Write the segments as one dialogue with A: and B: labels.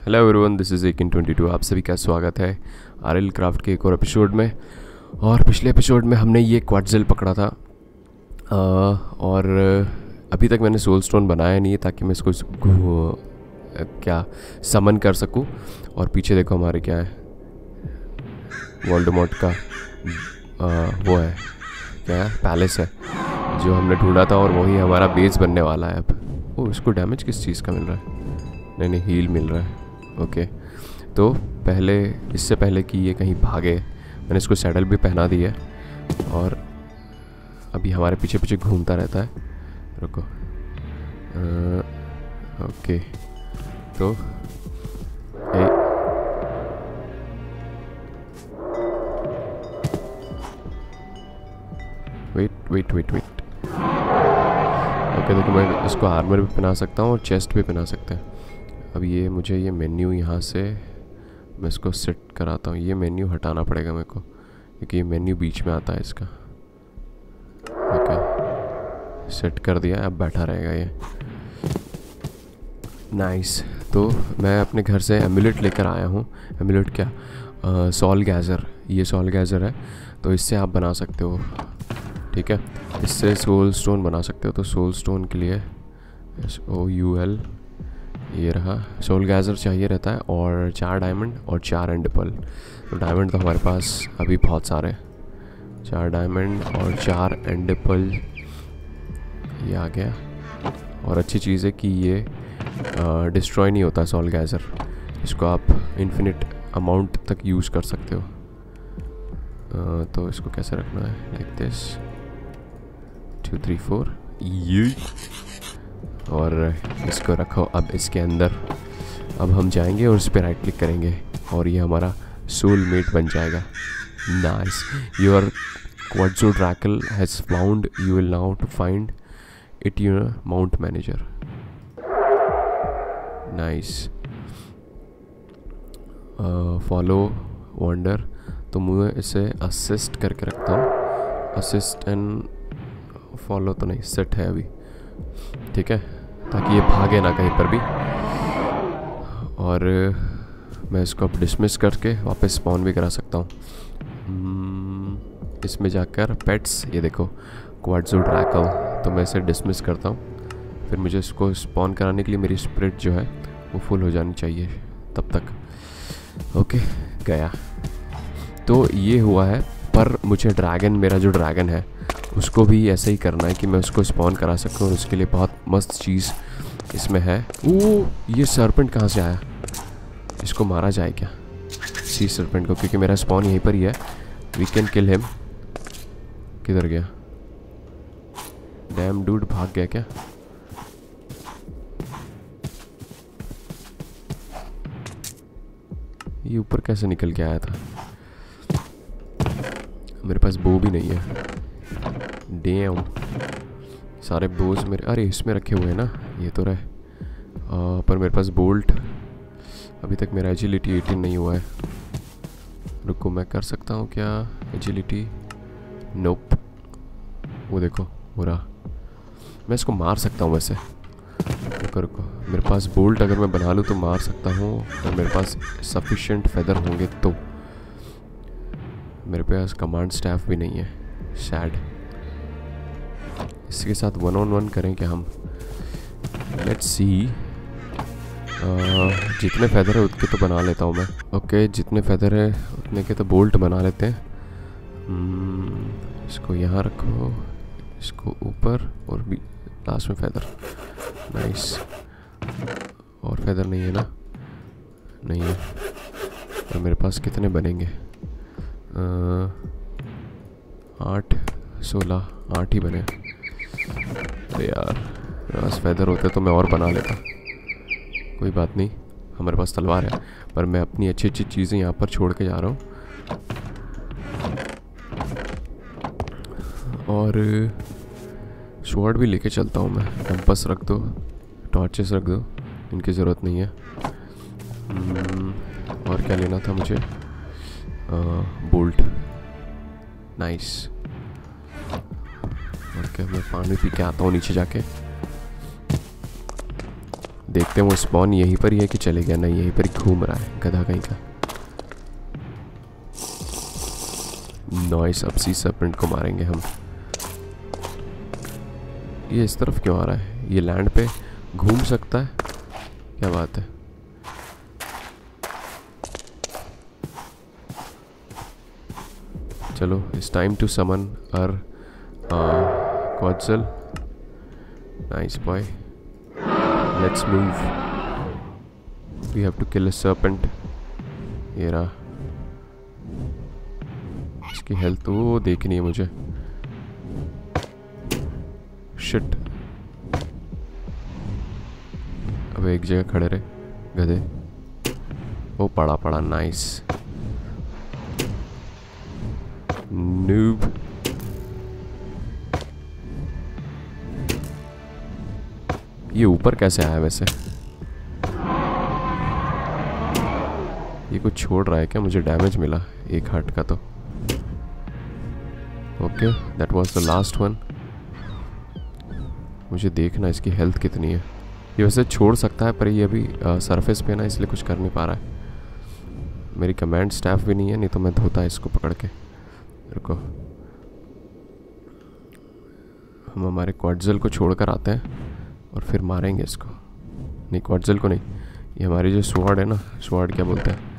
A: Hello everyone, this is Akin 22। आप सभी का स्वागत है आरएल क्राफ्ट के एक और एपिसोड में। और पिछले एपिसोड में हमने ये क्वार्ट्ज़ल पकड़ा था और अभी तक मैंने सोल स्टोन बनाया नहीं है ताकि मैं इसको क्या समन कर सकूं। और पीछे देखो हमारे क्या है, वोल्डेमॉर्ट का वो है, क्या है, पैलेस है जो हमने ढूंढा था और वही हमारा बेस बनने वाला है अब। ओ, इसको डैमेज किस चीज़ का मिल रहा है? नहीं, हील मिल रहा है। ओके, तो इससे पहले कि ये कहीं भागे मैंने इसको सैडल भी पहना दी है और अभी हमारे पीछे पीछे घूमता रहता है। रुको, ओके, तो वेट। ओके, देखो मैं इसको आर्मर भी पहना सकता हूँ और चेस्ट भी पहना सकते हैं। अब ये मुझे ये मेन्यू यहाँ से मैं इसको सेट कराता हूँ। ये मेन्यू हटाना पड़ेगा मेरे को क्योंकि ये मेन्यू बीच में आता है इसका। ओके, सेट कर दिया, अब बैठा रहेगा ये। नाइस। तो मैं अपने घर से एमुलेट लेकर आया हूँ। एमुलेट क्या, सोल गैज़र। ये सोल गैज़र है तो इससे आप बना सकते हो, ठीक है। इससे सोल स्टोन बना सकते हो। तो सोल स्टोन के लिए SOUL ये रहा, सोल गैज़र चाहिए रहता है और 4 डायमंड और 4 एंडपल। तो डायमंड तो हमारे पास अभी बहुत सारे हैं। 4 डायमंड और 4 एंडपल ये आ गया। और अच्छी चीज़ है कि ये डिस्ट्रॉय नहीं होता सोल गैज़र। इसको आप इन्फिनिट अमाउंट तक यूज़ कर सकते हो। तो इसको कैसे रखना है, लाइक दिस 2 3 4 ये, और इसको रखो अब इसके अंदर। अब हम जाएंगे और इस पर राइट क्लिक करेंगे और ये हमारा सोल मेट बन जाएगा। Nice, your quartzodracle has found, you will now to find it your mount manager. Nice, follow wonder. तो मैं इसे असिस्ट करके रखता हूँ। असिस्ट एंड फॉलो तो नहीं, सेट है अभी, ठीक है, ताकि ये भागे ना कहीं पर भी। और मैं इसको अब डिसमिस करके वापस स्पॉन भी करा सकता हूँ। इसमें जाकर पेट्स, ये देखो क्वार्ट्ज़ोड्रैकल, तो मैं इसे डिसमिस करता हूँ। फिर मुझे इसको स्पॉन कराने के लिए मेरी स्पिरिट जो है वो फुल हो जानी चाहिए तब तक। ओके, गया। तो ये हुआ है, पर मुझे ड्रैगन, मेरा जो ड्रैगन है उसको भी ऐसे ही करना है कि मैं उसको स्पॉन करा सकूँ। और उसके लिए बहुत मस्त चीज़ इसमें है। ओ, ये सर्पेंट कहाँ से आया? इसको मारा जाए क्या, सी सर्पेंट को, क्योंकि मेरा स्पॉन यहीं पर ही है। We can kill him. किधर गया? डैम डूड, भाग गया क्या? ये ऊपर कैसे निकल के आया था? मेरे पास बो भी नहीं है। डैम, सारे बोज मेरे, अरे इसमें रखे हुए हैं ना, ये तो रहे। पर मेरे पास बोल्ट, अभी तक मेरा एजिलिटी 18 नहीं हुआ है। रुको, मैं कर सकता हूँ क्या एजिलिटी? नोप, वो देखो हो रहा। मैं इसको मार सकता हूँ वैसे। रुको, मेरे पास बोल्ट अगर मैं बना लूँ तो मार सकता हूँ, और मेरे पास सफिशिएंट फेदर होंगे तो। मेरे पास कमांड स्टाफ भी नहीं है, सैड। इसके साथ 1-on-1 करें क्या हम? Let's see. जितने फेदर है उतने तो बना लेता हूँ मैं। ओके, जितने फेदर है उतने के तो बोल्ट बना लेते हैं। इसको यहाँ रखो, इसको ऊपर, और भी लास्ट में फेदर। नाइस। और फेदर नहीं है ना? नहीं है। और मेरे पास कितने बनेंगे? 8 16 8 ही बने। तो यार, मेरे पास फेदर होते तो मैं और बना लेता। कोई बात नहीं, हमारे पास तलवार है, पर मैं अपनी अच्छी अच्छी चीज़ें यहाँ पर छोड़ के जा रहा हूँ। और स्वॉर्ड भी लेके चलता हूँ मैं। कंपास रख दो, टॉर्चेस रख दो, इनकी ज़रूरत नहीं है। और क्या लेना था मुझे? बोल्ट। नाइस। ओके, मैं पानी पी के आता हूँ नीचे जाके। देखते हैं वो स्पॉन यहीं पर ही है कि चले गया। नहीं, यहीं पर ही घूम रहा है गधा कहीं का। नॉइस, अब सी सर्पेंट को मारेंगे हम। ये इस तरफ क्यों आ रहा है? ये लैंड पे घूम सकता है? क्या बात है। चलो, it's time to summon our quadsal. Nice boy, let's move. We have to kill a serpent. ये रहा। इसकी हेल्थ तो देखनी है मुझे। शिट, अब एक जगह खड़े रहे गधे। वो पड़ा पड़ा। Nice noob. ये ऊपर कैसे आया वैसे? ये कुछ छोड़ रहा है क्या? मुझे डैमेज मिला एक हार्ट का तो। Okay, that was the last one. मुझे देखना इसकी हेल्थ कितनी है। ये वैसे छोड़ सकता है पर ये अभी सरफेस पे ना, इसलिए कुछ कर नहीं पा रहा है। मेरी कमांड स्टाफ भी नहीं है, नहीं तो मैं धोता इसको पकड़ के। रुको, हम हमारे क्वाड्जल को छोड़कर आते हैं और फिर मारेंगे इसको। नहीं, क्वाड्जल को नहीं, ये हमारी जो स्वॉर्ड है ना, स्वॉर्ड क्या बोलते हैं,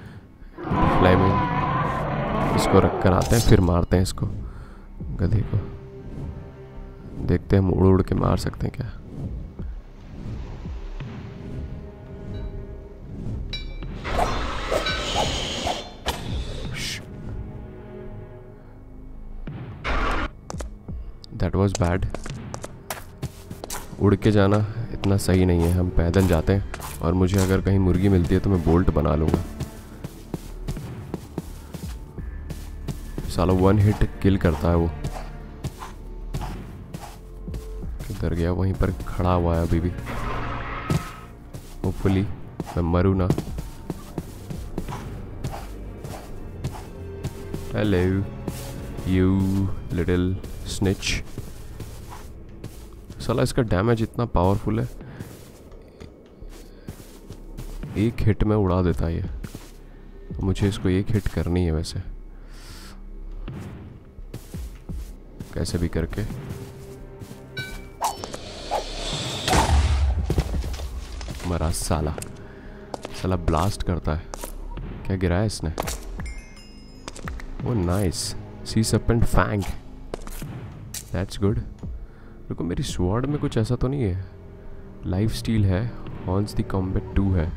A: फ्लाइमिंग, इसको रख कर आते हैं फिर मारते हैं इसको गधे को। देखते हैं हम उड़ उड़ के मार सकते हैं क्या। That was bad. उड़ के जाना इतना सही नहीं है, हम पैदल जाते हैं। और मुझे अगर कहीं मुर्गी मिलती है तो मैं बोल्ट बना लूँगा। साला 1 हिट किल करता है वो। किधर गया? वहीं पर खड़ा हुआ है अभी भी। होपफुली मैं मरूँ ना। Hello you little snitch. साला इसका डैमेज इतना पावरफुल है, एक हिट में उड़ा देता है ये। मुझे इसको एक हिट करनी है वैसे, कैसे भी करके। मरा साला। साला ब्लास्ट करता है। क्या गिराया इसने? वो nice, sea serpent fang, that's good. रुको, मेरी स्वॉर्ड में कुछ ऐसा तो नहीं है? लाइफ स्टील है, हॉर्न्स द कॉम्बैट 2 है।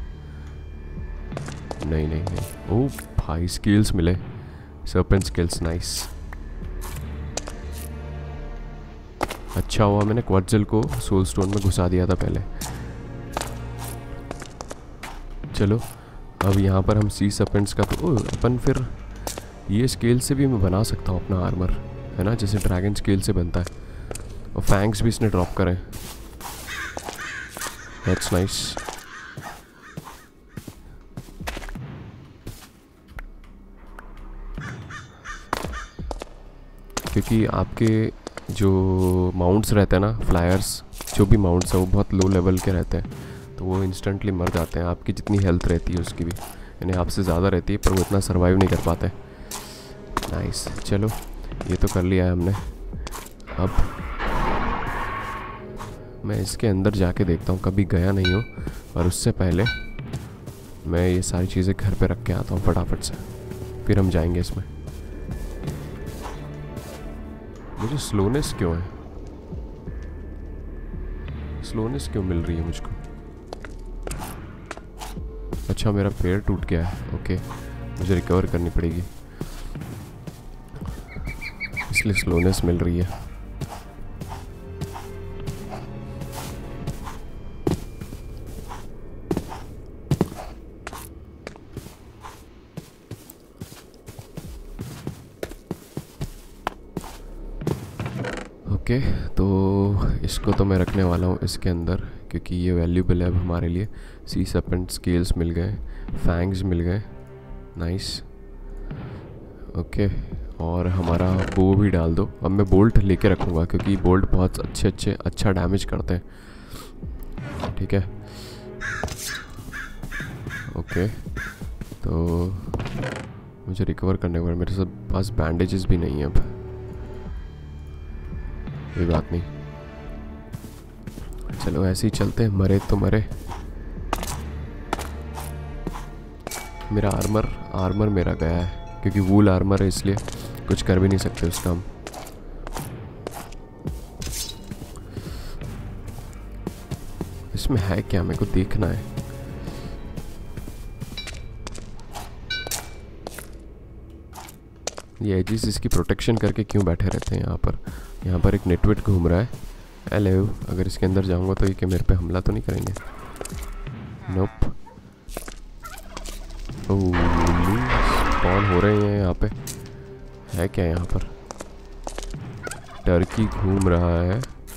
A: नहीं नहीं नहीं। ओ भाई, स्किल्स मिले, सर्पेंट स्किल्स, नाइस। अच्छा हुआ मैंने क्वाड्जल को सोल स्टोन में घुसा दिया था पहले। चलो, अब यहाँ पर हम सी सर्पेंट्स का तो अपन फिर ये स्केल से भी मैं बना सकता हूँ अपना आर्मर, है ना, जैसे ड्रैगन स्केल से बनता है। और फैंग्स भी इसने ड्रॉप करे, दैट्स नाइस। क्योंकि आपके जो माउंट्स रहते हैं ना, फ्लायर्स, जो भी माउंट्स हैं वो बहुत लो लेवल के रहते हैं, तो वो इंस्टेंटली मर जाते हैं। आपकी जितनी हेल्थ रहती है उसकी भी, यानी आपसे ज़्यादा रहती है, पर वो इतना सर्वाइव नहीं कर पाते। नाइस, चलो ये तो कर लिया है हमने। अब मैं इसके अंदर जाके देखता हूँ, कभी गया नहीं हूँ, और उससे पहले मैं ये सारी चीज़ें घर पे रख के आता हूँ फटाफट से, फिर हम जाएंगे इसमें। मुझे स्लोनेस क्यों है? स्लोनेस क्यों मिल रही है मुझको? अच्छा, मेरा पैर टूट गया है। ओके, मुझे रिकवर करनी पड़ेगी, इसलिए स्लोनेस मिल रही है। ओके, तो इसको तो मैं रखने वाला हूँ इसके अंदर, क्योंकि ये वैल्यूबल है अब हमारे लिए। सी सर्पेंट स्केल्स मिल गए, फैंग्स मिल गए, नाइस। ओके, और हमारा बो भी डाल दो। अब मैं बोल्ट लेके रखूँगा, क्योंकि बोल्ट बहुत अच्छा डैमेज करते हैं। ठीक है, ओके, तो मुझे रिकवर करने के बाद मेरे साथ पास बैंडेजेस भी नहीं है अब। कोई बात नहीं, चलो ऐसे ही चलते हैं, मरे तो मरे। मेरा आर्मर मेरा गया है क्योंकि वूल आर्मर है, इसलिए कुछ कर भी नहीं सकते उसका हम। इसमें है क्या, मेरे को देखना है। ये एजिस इसकी प्रोटेक्शन करके क्यों बैठे रहते हैं यहाँ पर। यहाँ पर एक नेटवर्क घूम रहा है। हेलो, अगर इसके अंदर जाऊँगा तो ये कि मेरे पे हमला तो नहीं करेंगे। नोप। स्पॉन हो रहे हैं यहाँ पे। है क्या यहाँ पर? टर्की घूम रहा है।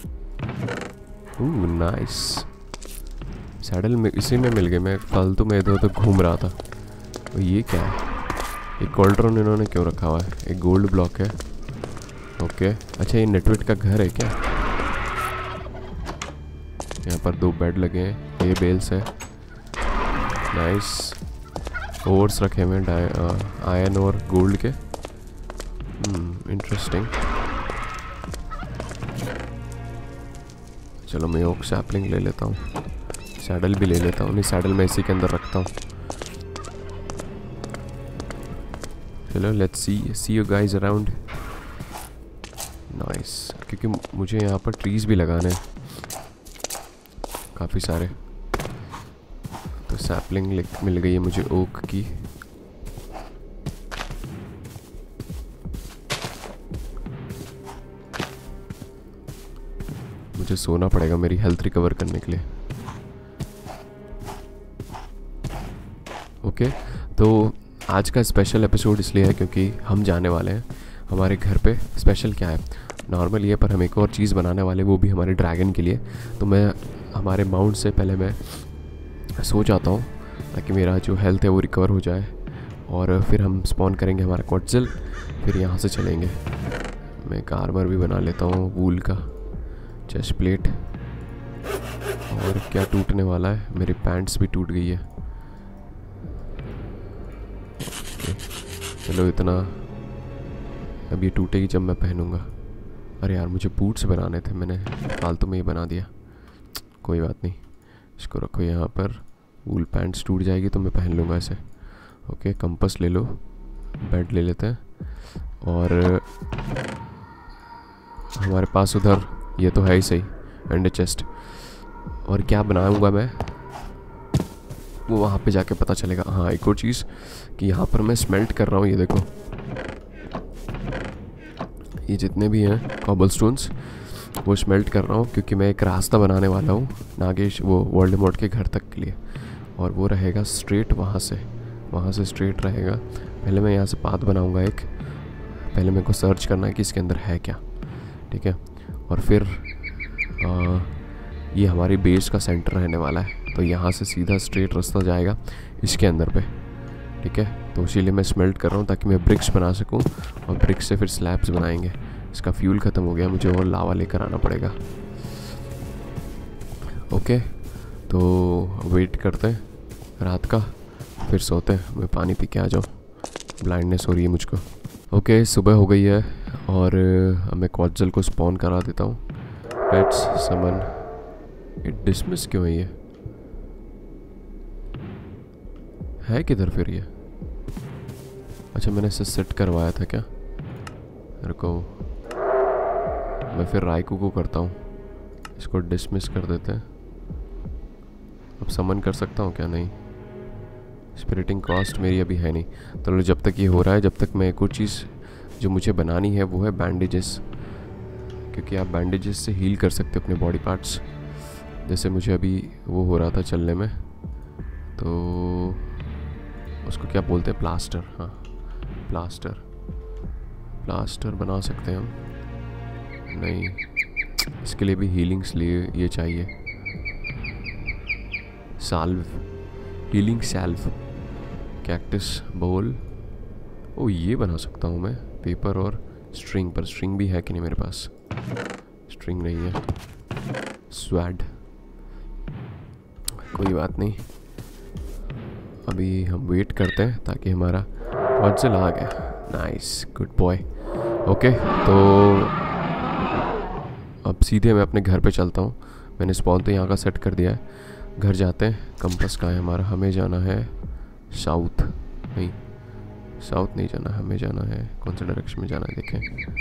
A: नाइस। सैडल में इसी में मिल गए। मैं फालतू में इधर उधर घूम रहा था। तो ये क्या है? एक गोल्ड्रॉन इन्होंने क्यों रखा हुआ है? एक गोल्ड ब्लॉक है। ओके, अच्छा ये नेटवर्क का घर है क्या? यहाँ पर 2 बेड लगे हैं। ये बेल्स है। नाइस। ओर्स रखे हुए हैं आयरन और गोल्ड के। इंटरेस्टिंग। चलो मैं ओक सैपलिंग ले लेता हूँ, सैडल भी ले लेता हूँ। नहीं, सैडल मैं इसी के अंदर रखता हूँ। चलो let's see you guys around. Nice, क्योंकि मुझे यहाँ पर ट्रीज भी लगाने हैं काफ़ी सारे। तो सैपलिंग मिल गई है मुझे ओक की। मुझे सोना पड़ेगा मेरी हेल्थ रिकवर करने के लिए। ओके, तो आज का स्पेशल एपिसोड इसलिए है क्योंकि हम जाने वाले हैं हमारे घर पे। स्पेशल क्या है, नॉर्मल ये, पर हम एक और चीज़ बनाने वाले, वो भी हमारे ड्रैगन के लिए। तो मैं हमारे माउंट से पहले मैं सो जाता हूँ ताकि मेरा जो हेल्थ है वो रिकवर हो जाए, और फिर हम स्पॉन करेंगे हमारा क्वाड्जिल, फिर यहाँ से चलेंगे। मैं एक आर्मर भी बना लेता हूँ वूल का, चेस्ट प्लेट। और क्या टूटने वाला है? मेरी पैंट्स भी टूट गई है। चलो इतना, अब ये टूटेगी जब मैं पहनूंगा। अरे यार, मुझे बूट्स बनाने थे, मैंने फालतू में ही बना दिया। कोई बात नहीं, इसको रखो यहाँ पर। वूल पैंट्स टूट जाएगी तो मैं पहन लूँगा इसे। ओके, कंपास ले लो, बेड ले लेते हैं। और हमारे पास उधर ये तो है ही सही, एंड चेस्ट। और क्या बनाऊँगा मैं वो वहाँ पे जाके पता चलेगा। हाँ, एक और चीज़ कि यहाँ पर मैं स्मेल्ट कर रहा हूँ। ये देखो, ये जितने भी हैं कॉबलस्टोन्स वो स्मेल्ट कर रहा हूँ क्योंकि मैं एक रास्ता बनाने वाला हूँ नागेश वो वोल्डेमॉर्ट के घर तक के लिए। और वो रहेगा स्ट्रेट वहाँ से स्ट्रेट रहेगा। पहले मैं यहाँ से पाथ बनाऊँगा एक। पहले मेरे को सर्च करना है कि इसके अंदर है क्या, ठीक है। और फिर ये हमारी बेस का सेंटर रहने वाला है, तो यहाँ से सीधा स्ट्रेट रास्ता जाएगा इसके अंदर पे, ठीक है। तो इसीलिए मैं स्मेल्ट कर रहा हूँ ताकि मैं ब्रिक्स बना सकूँ, और ब्रिक्स से फिर स्लैब्स बनाएंगे। इसका फ्यूल ख़त्म हो गया, मुझे और लावा लेकर आना पड़ेगा। ओके, तो वेट करते हैं रात का, फिर सोते हैं। मैं पानी पी के आ जाऊँ, ब्लाइंडनेस हो रही है मुझको। ओके, सुबह हो गई है और मैं क्वाड्जिल को स्पॉन करा देता हूँ। Pets summon. ये डिसमिस क्यों है? ये है किधर फिर ये? अच्छा, मैंने इसे सेट करवाया था क्या? रुको, मैं फिर राइको को करता हूँ। इसको डिसमिस कर देते हैं। अब समन कर सकता हूँ क्या? नहीं, स्पिरिटिंग कॉस्ट मेरी अभी है नहीं। तो जब तक ये हो रहा है, जब तक मैं एक और चीज़ जो मुझे बनानी है वो है बैंडेजेस, क्योंकि आप बैंडेजेस से हील कर सकते हो अपने बॉडी पार्ट्स। जैसे मुझे अभी वो हो रहा था चलने में, तो उसको क्या बोलते हैं? प्लास्टर। हाँ, प्लास्टर बना सकते हैं हम। नहीं, इसके लिए भी हीलिंग्स लिए ये चाहिए, साल्व, हीलिंग सैल्व, कैक्टस बोल। ओ, ये बना सकता हूँ मैं पेपर और स्ट्रिंग पर। स्ट्रिंग भी है कि नहीं मेरे पास? स्ट्रिंग नहीं है। स्वैड, कोई बात नहीं। अभी हम वेट करते हैं ताकि हमारा पॉजिल आ गया। Nice, good boy. ओके, तो अब सीधे मैं अपने घर पे चलता हूँ। मैंने स्पॉन तो यहाँ का सेट कर दिया है। घर जाते हैं। कंपास कहाँ है हमारा? हमें जाना है साउथ। नहीं, साउथ नहीं जाना, हमें जाना है कौन सा डायरेक्शन में जाना है देखें।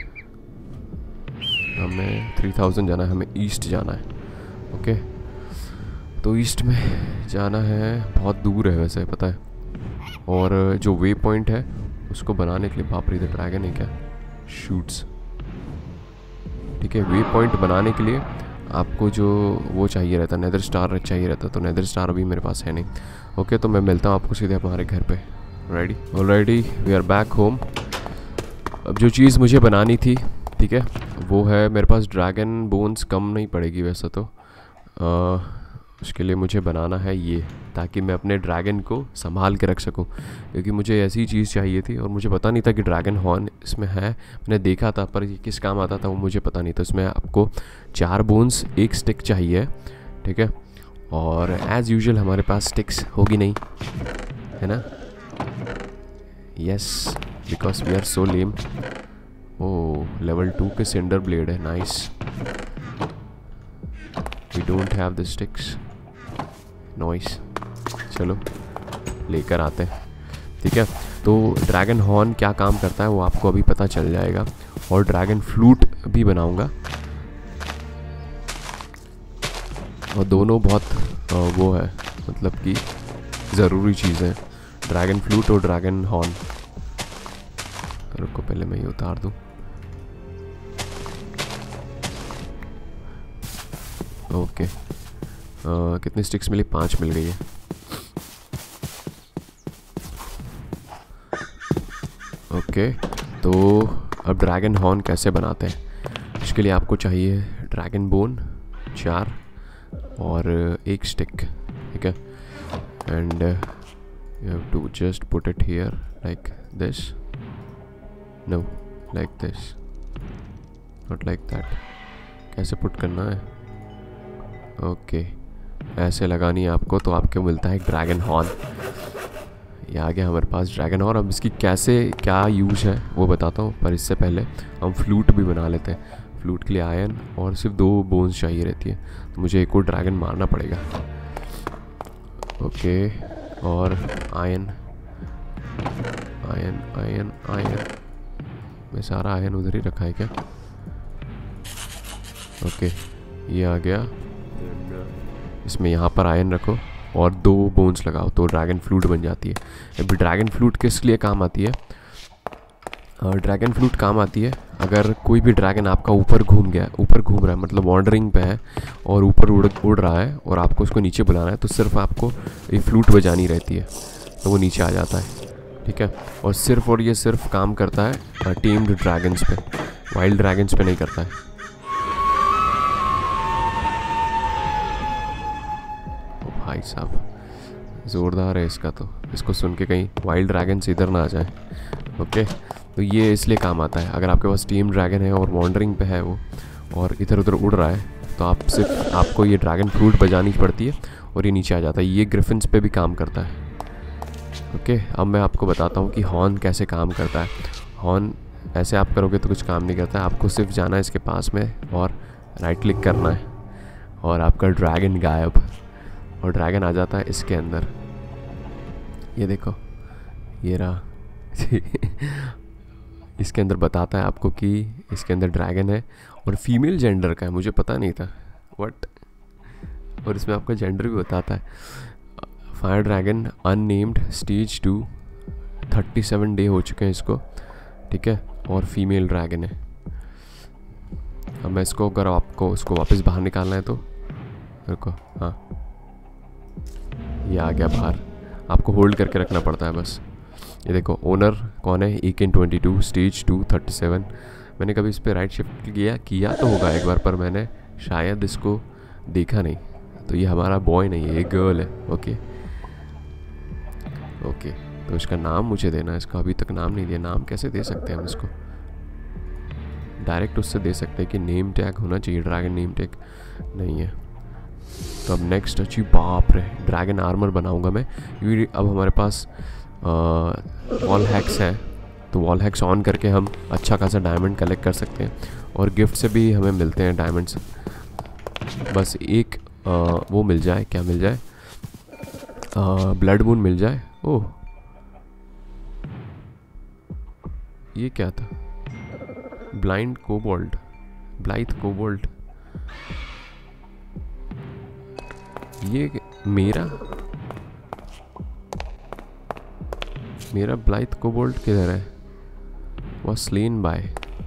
A: हमें 3000 जाना है, हमें ईस्ट जाना है। ओके, तो ईस्ट में जाना है, बहुत दूर है वैसे पता है। और जो वे पॉइंट है उसको बनाने के लिए, बाप रे, इधर ड्रैगन है क्या? शूट्स, ठीक है। वे पॉइंट बनाने के लिए आपको जो वो चाहिए रहता है, नेदर स्टार चाहिए रहता है, तो नेदर स्टार अभी मेरे पास है नहीं। ओके, तो मैं मिलता हूँ आपको सीधे हमारे घर पे। Ready? Already we are back home. अब जो चीज़ मुझे बनानी थी, ठीक है, वो है मेरे पास ड्रैगन बोन्स कम नहीं पड़ेगी वैसे तो। उसके लिए मुझे बनाना है ये, ताकि मैं अपने ड्रैगन को संभाल के रख सकूं, क्योंकि मुझे ऐसी चीज़ चाहिए थी और मुझे पता नहीं था कि ड्रैगन हॉर्न इसमें है। मैंने देखा था पर ये किस काम आता था वो मुझे पता नहीं था। इसमें आपको 4 बोन्स, 1 स्टिक चाहिए, ठीक है। और एज़ यूजुअल हमारे पास स्टिक्स होगी नहीं, है ना? Yes, because we are so lame. Oh, level 2 के सिंडर ब्लेड है, nice. We don't have the sticks, noise. चलो लेकर आते हैं, ठीक है। तो ड्रैगन हॉर्न क्या काम करता है वो आपको अभी पता चल जाएगा। और ड्रैगन फ्लूट भी बनाऊंगा, और दोनों बहुत वो है, मतलब कि ज़रूरी चीज़ है, ड्रैगन फ्लूट और ड्रैगन हॉर्न। रुको, पहले मैं ये उतार दूँ। ओके, कितनी स्टिक्स मिली? 5 मिल गई है। ओके, तो अब ड्रैगन हॉर्न कैसे बनाते हैं? इसके लिए आपको चाहिए ड्रैगन बोन 4 और 1 स्टिक, ठीक है। And you have to just put it here like this, no like this, not like that. कैसे पुट करना है? ओके, ऐसे लगानी है आपको, तो आपको मिलता है एक ड्रैगन हॉर्न। ये आ गया हमारे पास ड्रैगन हॉर्न। अब इसकी कैसे क्या यूज़ है वो बताता हूँ, पर इससे पहले हम फ्लूट भी बना लेते हैं। फ्लूट के लिए आयरन और सिर्फ 2 बोन्स चाहिए रहती है, तो मुझे एक और ड्रैगन मारना पड़ेगा। ओके, और आयरन आयरन आयरन आयरन, मैं सारा आयरन उधर ही रखा है क्या? ओके, ये आ गया। इसमें यहाँ पर आयरन रखो और 2 बोन्स लगाओ, तो ड्रैगन फ्लूट बन जाती है। अभी ड्रैगन फ्लूट किस लिए काम आती है? ड्रैगन फ्लूट काम आती है अगर कोई भी ड्रैगन आपका ऊपर घूम रहा है, मतलब वॉन्डरिंग पे है और ऊपर उड़ रहा है और आपको उसको नीचे बुलाना है, तो सिर्फ आपको ये फ्लूट बजानी रहती है, तो वो नीचे आ जाता है, ठीक है। और ये सिर्फ काम करता है टीम्ड ड्रैगन्स पे, वाइल्ड ड्रैगन्स पे नहीं करता है। भाई साहब, ज़ोरदार है इसका, तो इसको सुन के कहीं वाइल्ड ड्रैगन्स इधर ना आ जाए। ओके, तो ये इसलिए काम आता है अगर आपके पास टीम ड्रैगन है और वॉन्डरिंग पे है वो और इधर उधर उड़ रहा है, तो आपको ये ड्रैगन फ्लूट बजानी पड़ती है और ये नीचे आ जाता है। ये ग्रिफिन्स पे भी काम करता है। ओके, अब मैं आपको बताता हूँ कि हॉर्न कैसे काम करता है। हॉर्न ऐसे आप करोगे तो कुछ काम नहीं करता है, आपको सिर्फ जाना है इसके पास में और राइट क्लिक करना है और आपका ड्रैगन गायब, और ड्रैगन आ जाता है इसके अंदर। ये देखो, ये रहा इसके अंदर बताता है आपको कि इसके अंदर ड्रैगन है और फीमेल जेंडर का है, मुझे पता नहीं था व्हाट। और इसमें आपका जेंडर भी बताता है। Fire dragon unnamed stage 2, 37 day हो चुके हैं इसको, ठीक है, और फीमेल ड्रैगन है। अब मैं इसको, अगर आपको इसको वापस बाहर निकालना है तो रुको, हाँ ये आ गया बाहर। आपको होल्ड करके रखना पड़ता है बस। ये देखो, ओनर कौन है? EK22 stage 2 37। मैंने कभी इस पर राइट शिफ्ट किया तो होगा एक बार, पर मैंने शायद इसको देखा नहीं। तो ये हमारा बॉय नहीं है, ये गर्ल है। ओके ओके, तो इसका नाम मुझे देना है। इसका अभी तक नाम नहीं दिया। नाम कैसे दे सकते हैं हम इसको? डायरेक्ट उससे दे सकते हैं कि नेम टैग होना चाहिए। ड्रैगन नेम टैग नहीं है। तो अब नेक्स्ट अचीव, बाप रे, ड्रैगन आर्मर बनाऊंगा मैं, क्योंकि अब हमारे पास वॉल हैक्स हैं, तो वॉल हैक्स ऑन करके हम अच्छा खासा डायमंड कलेक्ट कर सकते हैं, और गिफ्ट से भी हमें मिलते हैं डायमंड्स। बस एक वो मिल जाए, क्या मिल जाए, ब्लड मून मिल जाए। ओह, ये क्या था, ब्लाइंड कोबोल्ट, ब्लाइथ कोबोल्ट, ये मेरा ब्लाइथ कोबोल्ट किधर है, वॉज स्लेन बाय,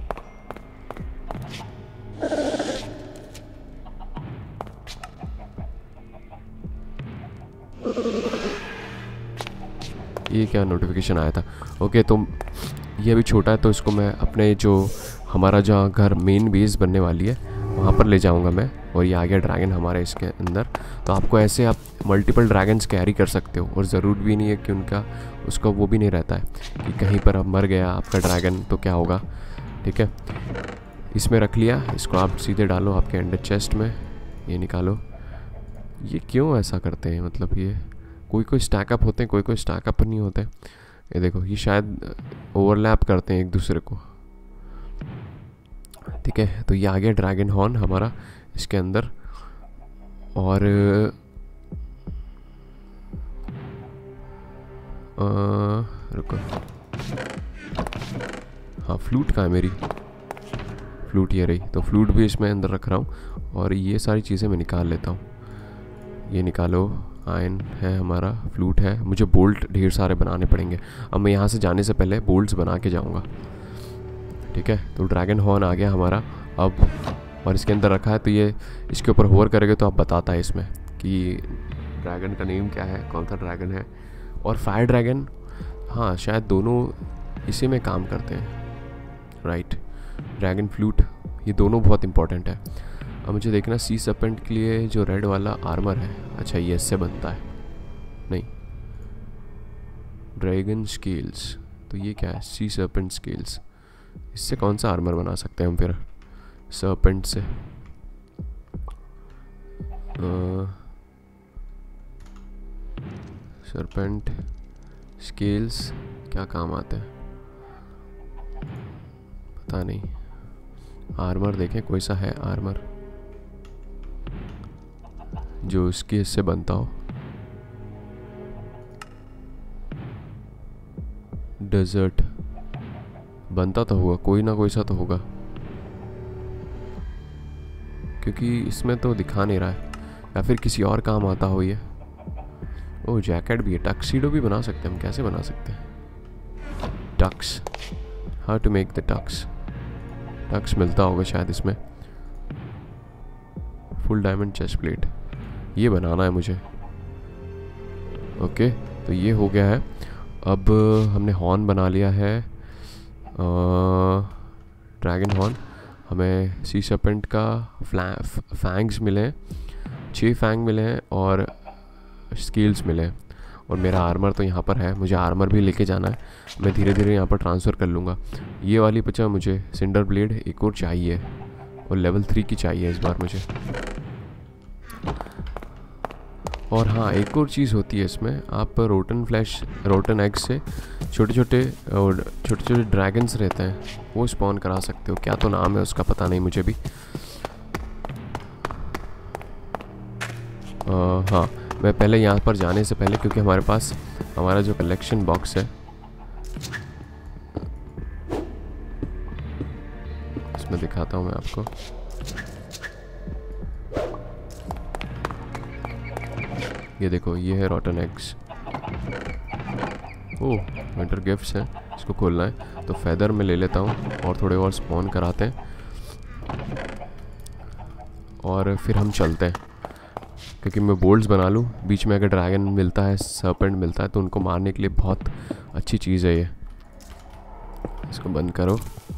A: ये क्या नोटिफिकेशन आया था। ओके, तो ये अभी छोटा है, तो इसको मैं अपने जो हमारा जहाँ घर मेन बेस बनने वाली है वहाँ पर ले जाऊँगा मैं, और ये आ गया ड्रैगन हमारे इसके अंदर। तो आपको ऐसे आप मल्टीपल ड्रैगन्स कैरी कर सकते हो, और ज़रूर भी नहीं है कि उनका उसका वो भी नहीं रहता है कि कहीं पर अब मर गया आपका ड्रैगन तो क्या होगा। ठीक है, इसमें रख लिया, इसको आप सीधे डालो आपके अंडर चेस्ट में, ये निकालो। ये क्यों ऐसा करते हैं, मतलब ये कोई स्टैकअप होते हैं, कोई स्टैकअप नहीं होते। ये देखो, ये शायद ओवरलैप करते हैं एक दूसरे को। ठीक है, तो ये आ गया ड्रैगन हॉर्न हमारा इसके अंदर, और रुको, हाँ फ्लूट कहाँ है मेरी, फ्लूट ये रही, तो फ्लूट भी इसमें अंदर रख रहा हूँ, और ये सारी चीज़ें मैं निकाल लेता हूँ। ये निकालो, आयन है हमारा, फ्लूट है, मुझे बोल्ट ढेर सारे बनाने पड़ेंगे। अब मैं यहाँ से जाने से पहले बोल्ट्स बना के जाऊँगा। ठीक है, तो ड्रैगन हॉर्न आ गया हमारा अब, और इसके अंदर रखा है, तो ये इसके ऊपर होवर करेंगे तो आप बताता है इसमें कि ड्रैगन का नेम क्या है, कौन सा ड्रैगन है। और फायर ड्रैगन, हाँ शायद दोनों इसी में काम करते हैं, राइट। ड्रैगन फ्लूट, ये दोनों बहुत इंपॉर्टेंट है। अब मुझे देखना सी सर्पेंट के लिए जो रेड वाला आर्मर है, अच्छा ये इससे बनता है, नहीं, ड्रैगन स्केल्स, तो ये क्या है, सी सर्पेंट स्केल्स, इससे कौन सा आर्मर बना सकते हैं हम फिर सर्पेंट से। सर्पेंट स्केल्स क्या काम आते हैं पता नहीं। आर्मर देखें, कोई सा है आर्मर जो इसके इससे बनता हो। डेजर्ट बनता तो होगा, कोई ना कोई सा तो होगा, क्योंकि इसमें तो दिखा नहीं रहा है, या फिर किसी और काम आता हो ये। ओह, जैकेट भी है, टक्सीडो भी बना सकते हैं हम, कैसे बना सकते हैं tux, how to make the tux, tux मिलता होगा शायद इसमें। फुल डायमंड चेस्ट प्लेट, ये बनाना है मुझे। ओके, तो ये हो गया है। अब हमने हॉर्न बना लिया है, ड्रैगन हॉर्न। हमें सी सर्पेंट का फैंग्स मिले हैं, 6 फैंग मिले हैं, और स्किल्स मिले हैं, और मेरा आर्मर तो यहाँ पर है, मुझे आर्मर भी लेके जाना है, मैं धीरे धीरे यहाँ पर ट्रांसफ़र कर लूँगा। ये वाली बचा मुझे सिंडर ब्लेड, एक और चाहिए, और लेवल 3 की चाहिए इस बार मुझे। और हाँ, एक और चीज़ होती है इसमें, आप रोटन एग से छोटे छोटे ड्रैगन्स रहते हैं, वो स्पॉन करा सकते हो, क्या तो नाम है उसका पता नहीं मुझे भी। हाँ, मैं पहले यहाँ पर जाने से पहले, क्योंकि हमारे पास हमारा जो कलेक्शन बॉक्स है इसमें दिखाता हूँ मैं आपको। ये देखो, ये है rotten eggs. Oh, winter gifts हैं, इसको खोलना है, तो फेदर में ले लेता हूँ, और थोड़े और स्पॉन कराते हैं, और फिर हम चलते हैं, क्योंकि मैं बोल्ट्स बना लूँ, बीच में अगर ड्रैगन मिलता है, सर्पेंट मिलता है, तो उनको मारने के लिए बहुत अच्छी चीज़ है ये। इसको बंद करो।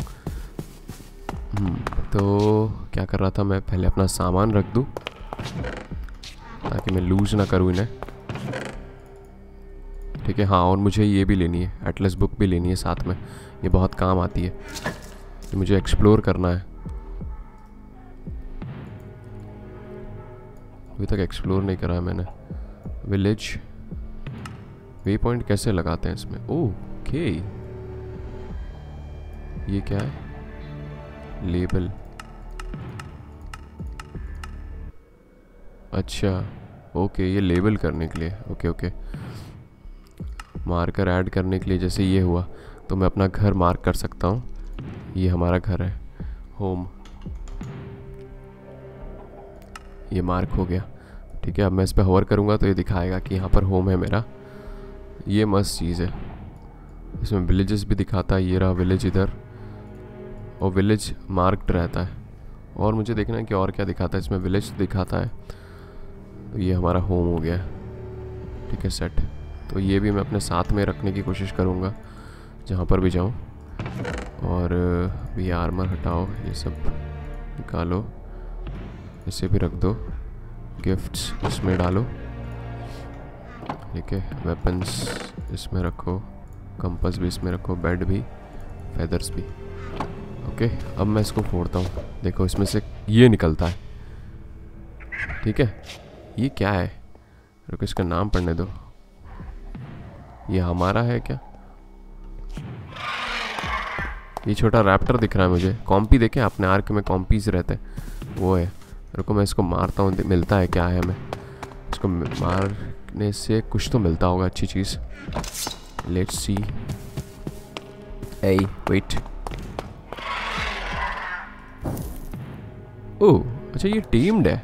A: तो क्या कर रहा था मैं, पहले अपना सामान रख दूँ ताकि मैं लूज़ ना करूँ इन्हें। ठीक है, हाँ, और मुझे ये भी लेनी है, एटलस बुक भी लेनी है साथ में, ये बहुत काम आती है, ये मुझे एक्सप्लोर करना है। अभी तक एक्सप्लोर नहीं करा है मैंने। विलेज वे पॉइंट कैसे लगाते हैं इसमें? ओके, ये क्या है? लेबल। अच्छा ओके, ये लेबल करने के लिए। ओके ओके, मार्कर ऐड करने के लिए। जैसे ये हुआ तो मैं अपना घर मार्क कर सकता हूँ। ये हमारा घर है, होम, ये मार्क हो गया। ठीक है, अब मैं इस पर होवर करूँगा तो ये दिखाएगा कि यहाँ पर होम है मेरा। ये मस्त चीज़ है। इसमें विलेजेस भी दिखाता है। ये रहा विलेज इधर, और विलेज मार्क्ड रहता है। और मुझे देखना है कि और क्या दिखाता है इसमें। विलेज दिखाता है, तो ये हमारा होम हो गया। ठीक है, सेट। तो ये भी मैं अपने साथ में रखने की कोशिश करूँगा जहाँ पर भी जाऊँ। और ये आर्मर हटाओ, ये सब निकालो, इसे भी रख दो। गिफ्ट्स इसमें डालो। ठीक है, वेपन्स इसमें रखो, कंपास भी इसमें रखो, बेड भी, फेदर्स भी। ओके, अब मैं इसको फोड़ता हूँ। देखो इसमें से ये निकलता है। ठीक है, ये क्या है? रुको, इसका नाम पढ़ने दो। ये हमारा है क्या? ये छोटा रैप्टर दिख रहा है मुझे। कॉम्पी देखे आपने? आर्क में कॉम्पीज रहते हैं, वो है। रुको मैं इसको मारता हूँ, मिलता है क्या है हमें? इसको मारने से कुछ तो मिलता होगा, अच्छी चीज़। Let's see. ए वेट, ओह अच्छा, ये टीम्ड है।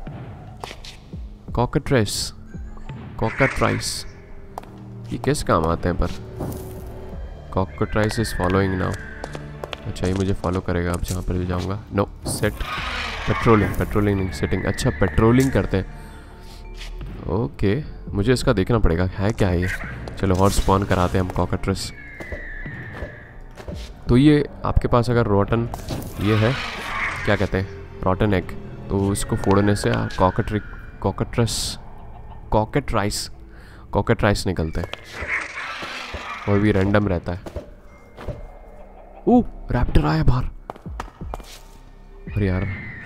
A: कॉकट्राइस, कॉकट्राइस ये किस काम आते हैं? पर कॉकट्राइस इज फॉलोइंग नाउ। अच्छा, ये मुझे फॉलो करेगा अब जहाँ पर भी जाऊँगा। No, set patrolling, patrolling setting. अच्छा, पेट्रोलिंग करते हैं। ओके, मुझे इसका देखना पड़ेगा है क्या है ये। चलो और स्पॉन कराते हैं हम कॉकट्राइस। तो ये आपके पास अगर रोटन ये है, क्या कहते हैं, रोटन एग, तो इसको फोड़ने से कॉकट्राइस निकलते हैं। और भी रैंडम रहता है। ओह, रैप्टर आया बाहर। अरे यार,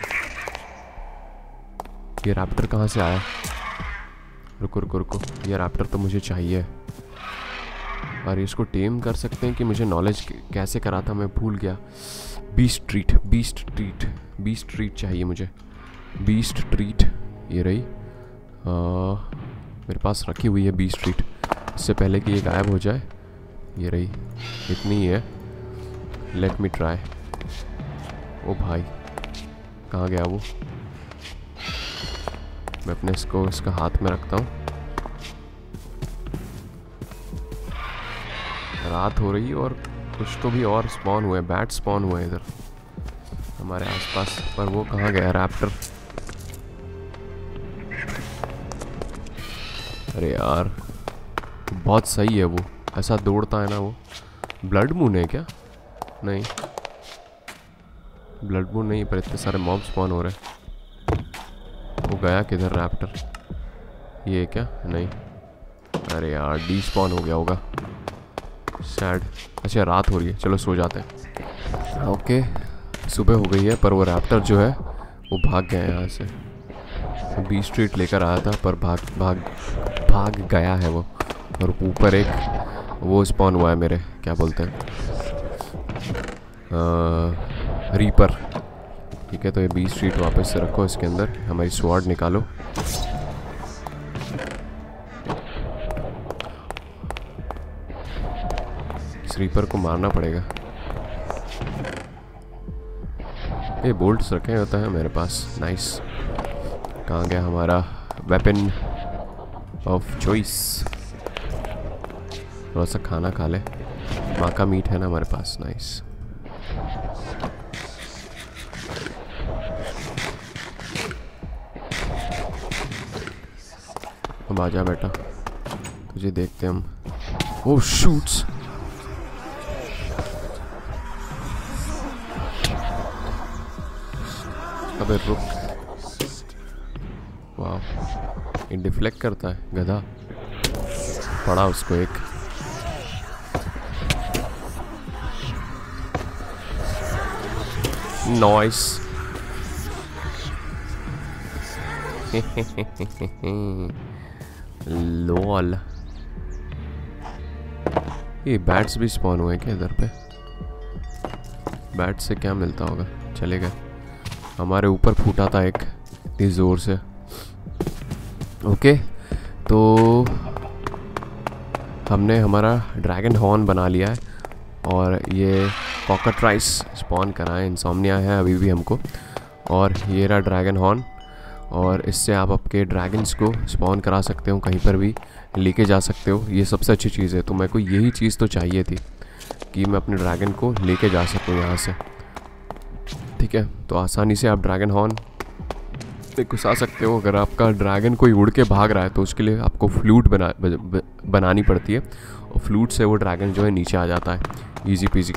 A: ये रैप्टर कहाँ से आया? रुको रुको रुको, ये रैप्टर तो मुझे चाहिए। और इसको टेम कर सकते हैं कि मुझे नॉलेज कैसे करा था, मैं भूल गया। बीस्ट ट्रीट चाहिए मुझे। बीस्ट ट्रीट ये रही, मेरे पास रखी हुई है बीस्ट ट्रीट। इससे पहले कि ये गायब हो जाए, ये रही, इतनी ही है। Let me try. ओ भाई, कहाँ गया वो? मैं अपने इसका हाथ में रखता हूँ। रात हो रही और कुछ तो भी और स्पॉन हुए, बैट स्पॉन हुए इधर हमारे आसपास। पर वो कहाँ गया रैप्टर? अरे यार, बहुत सही है वो, ऐसा दौड़ता है ना वो। ब्लड मून है क्या? नहीं, ब्लड मून नहीं, पर इतने सारे मॉब स्पॉन हो रहे हैं। वो गया किधर रैप्टर? ये क्या? नहीं, अरे यार डी स्पॉन हो गया होगा, सैड। अच्छा, रात हो रही है, चलो सो जाते हैं। ओके, सुबह हो गई है, पर वो रैप्टर जो है वो भाग गया यहाँ से। बी स्ट्रीट लेकर आया था, पर भाग गया है वो। और ऊपर एक वो स्पॉन हुआ है मेरे, क्या बोलते हैं, रीपर। ठीक है, तो ये बी स्ट्रीट वापस से रखो, इसके अंदर हमारी स्वॉर्ड निकालो। इस रीपर को मारना पड़ेगा। ये बोल्ट्स रखे होता है मेरे पास, नाइस। कहाँ गया हमारा वेपन ऑफ चॉइस? थोड़ा सा खाना खा ले, माँ का मीट है ना हमारे पास, नाइस। अब आजा बेटा, तुझे देखते हम। ओह शूट्स, अबे रुक। वाह, ये डिफ्लेक्ट करता है गधा। पड़ा उसको एक। नाइस, लॉल, ये बैट्स भी स्पॉन हुए क्या इधर पे? बैट से क्या मिलता होगा? चले गए। हमारे ऊपर फूटा था एक इस ज़ोर से। ओके, तो हमने हमारा ड्रैगन हॉर्न बना लिया है और ये कॉकट्राइस स्पॉन करा है, इंसोम्निया है अभी भी हमको। और ये रहा ड्रैगन हॉर्न, और इससे आप आपके ड्रैगन्स को स्पॉन करा सकते हो, कहीं पर भी लेके जा सकते हो। ये सबसे अच्छी चीज़ है। तो मेरे को यही चीज़ तो चाहिए थी कि मैं अपने ड्रैगन को लेके जा सकूँ यहाँ से। ठीक है, तो आसानी से आप ड्रैगन हॉर्न पे घुसा सकते हो। अगर आपका ड्रैगन कोई उड़ के भाग रहा है तो उसके लिए आपको फ्लूट बनानी पड़ती है, और फ्लूट से वो ड्रैगन जो है नीचे आ जाता है, इजी पीजी।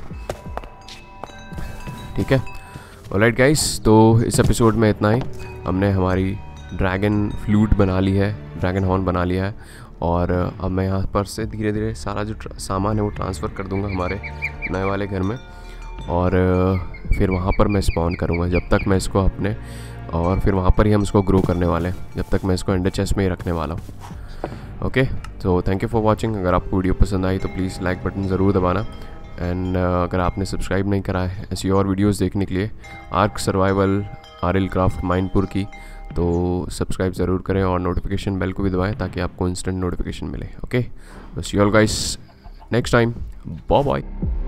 A: ठीक है, ऑलराइट गाइस, तो इस एपिसोड में इतना ही। हमने हमारी ड्रैगन फ्लूट बना ली है, ड्रैगन हॉर्न बना लिया है, और अब मैं यहाँ पर से धीरे धीरे सारा जो सामान है वो ट्रांसफ़र कर दूँगा हमारे नए वाले घर में, और फिर वहाँ पर मैं स्पॉन करूँगा जब तक मैं इसको अपने, और फिर वहाँ पर ही हम इसको ग्रो करने वाले हैं जब तक मैं इसको एंडर चेस्ट में ही रखने वाला हूँ। ओके, तो थैंक यू फॉर वॉचिंग। अगर आपको वीडियो पसंद आई तो प्लीज़ लाइक बटन ज़रूर दबाना, एंड अगर आपने सब्सक्राइब नहीं करा है ऐसी और वीडियोस देखने के लिए आर्क सर्वाइवल RL क्राफ्ट माइनपुर की, तो सब्सक्राइब ज़रूर करें और नोटिफिकेशन बेल को भी दबाएं ताकि आपको इंस्टेंट नोटिफिकेशन मिले। Okay, see you all guys next time, bye bye.